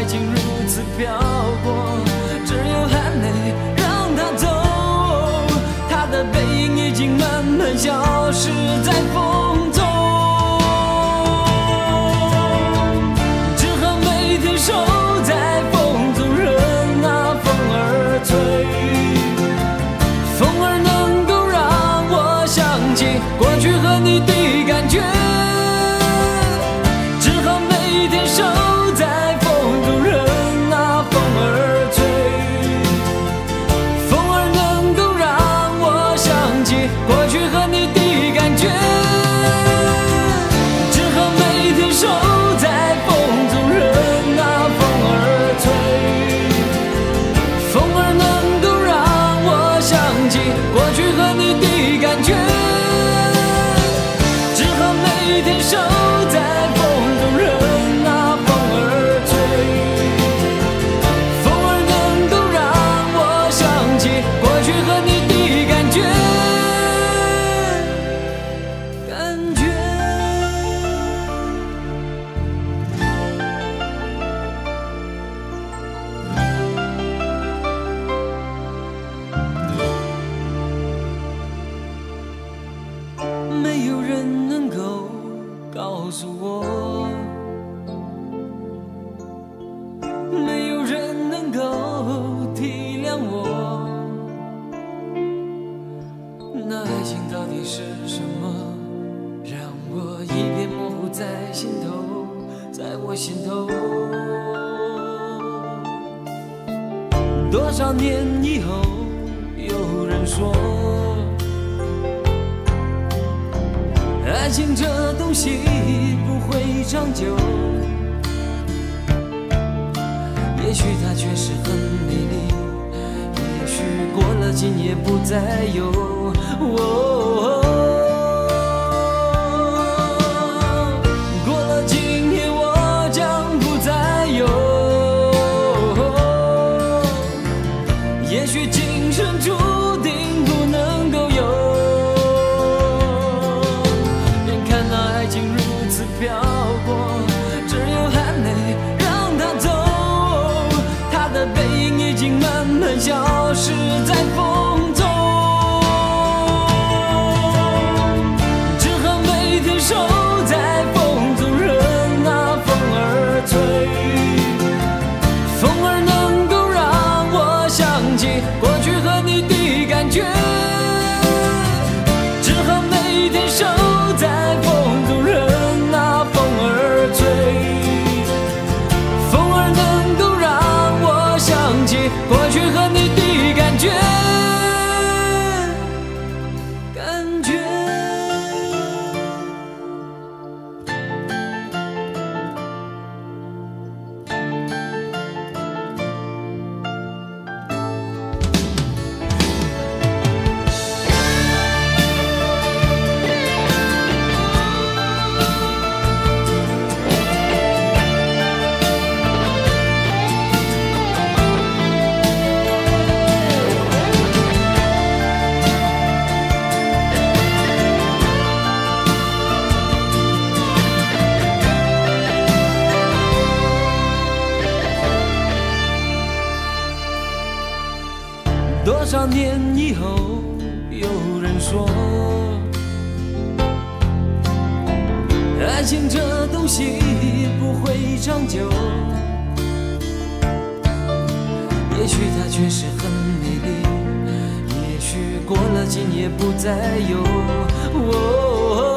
爱情如此飘过，只有含泪让它走。他的背影已经慢慢消失在风中，只好每天守在风中，任那风儿吹。风儿能够让我想起过去和你的感觉，只好每天守在风中，任那风儿吹。风儿能够让我想起过去和你的感觉，只好每天守在风中，任那风儿吹。风儿能够让我想起过去和你的感觉，只好每天守在风中，任那风儿吹。风儿能够让我想起过去和你的感觉，感觉。没有人能够告诉我，没有人能够体谅我，那爱情到底是什么，让我一片模糊在心头，在我心头。多少年以后，有人说，爱情这东西不会长久，也许它确实很美丽，也许过了今夜不再有。过了今夜我将不再有，也许今生注定不能够有。飘过，只有含泪让它走。他的背影已经慢慢消失在风中，只好每天守在风中，任那风儿吹。风儿能够让我想起过去和你的感觉，只好每天守在风中，任风儿吹。风儿能够让我想起过去和你的感觉，感觉。多少年以后，有人说，爱情这东西不会长久，也许它确实很美丽，也许过了今夜不再有。